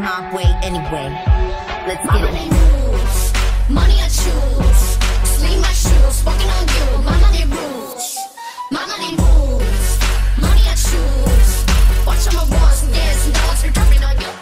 my way anyway. Let's get it. Money I choose, sleep my shoes, walking on you. My money rules, my money moves. Money I choose, watch all my wants and yes and dollars are dropping on you.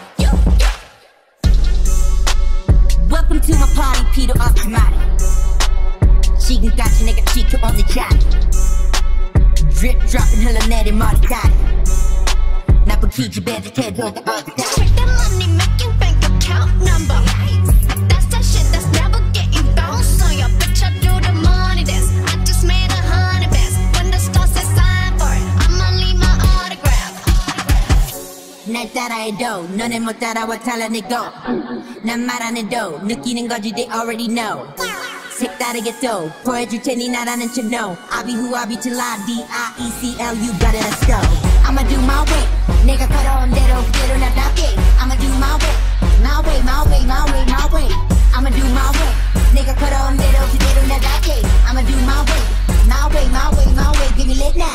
Welcome to my party, Peter Osmani. 지금까지 내가 지켜온 내 자리. Drip dropping 흘러내린 머리카락. 나쁜 기집애들 태도가 어디다. Check the money making bank account number. That's that shit that's never getting bounced on your bitch. I do the money dance. I just made 100 bands. When the star says sign for it, I'ma leave my autograph. 날 따라해도 너네 못 따라와 탈라내고 난 말 안 해도 느끼는 거지 they already know. 색다르게 또 보여줄 테니 나라는 척 know. I be who I be till I D-I-E-C-L you got it let's go. I'ma do my way 내가 걸어온 대로 그대로 나답게 I'ma do my way my way my way my way my way I'ma do my way 내가 걸어온 대로 그대로 나답게 I'ma do my way my way my way my way give me lit now.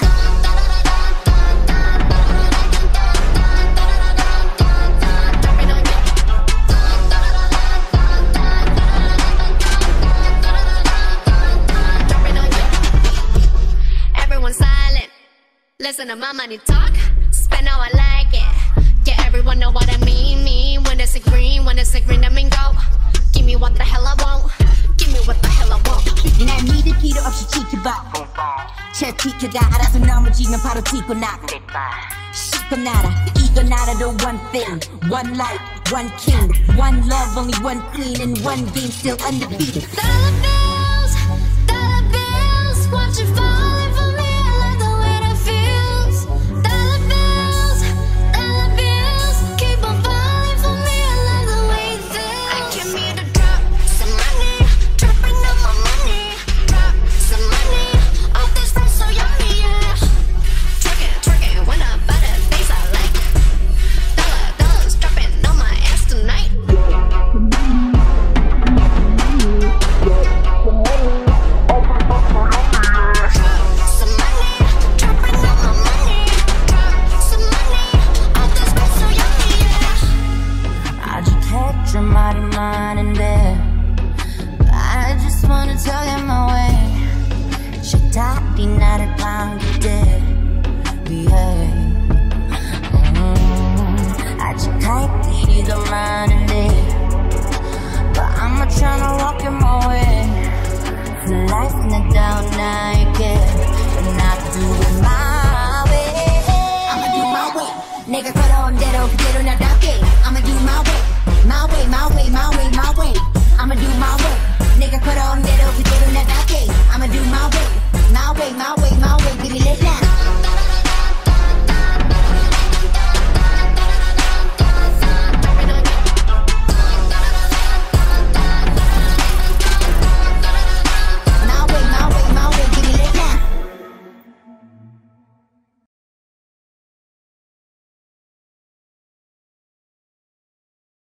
Listen to my money talk, spend how I like it. Yeah, everyone know what I mean. When it's a green, I mean go. Give me what the hell I want, give me what the hell I want. 날 믿을 필요 없이 지켜봐. 잘 지켜가 알아서 넘어지면 바로 튀고 나가. 싣고 날아 이거 나라도 one thing, one life, one king, one love, only one queen, and one game still undefeated. Dollar bills, watch it falling for me. I just wanna tell you my way. 셔타리 나를 반기대 위해 아직 갈 길이 더 많은데 But I'm tryna walk in my way. For life 나다운 나에게 And I do it my way. I'ma do my way 내가 걸어온 대로 그대로 나답게 I'ma do my way my way, my way, my way, my way. I'ma do my way. 내가 걸어온 대로 그대로 나답게 I'ma do my way, my way, my way, my way. Give me